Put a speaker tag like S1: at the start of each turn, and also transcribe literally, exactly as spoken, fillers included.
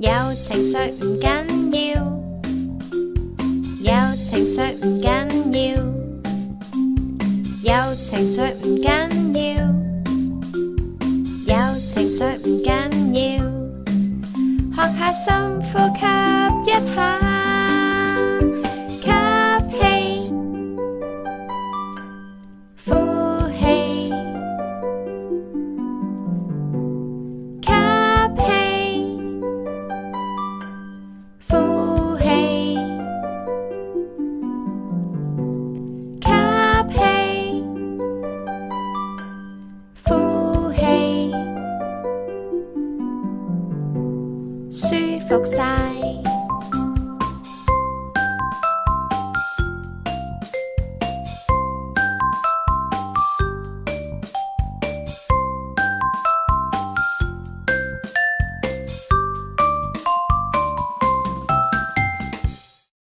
S1: 有情緒唔緊要，有情緒唔緊要，有情緒唔緊要，有情緒唔緊要，學下深呼吸一下，吸氣，呼氣，吸氣，呼氣，吸氣，呼氣，舒服晒。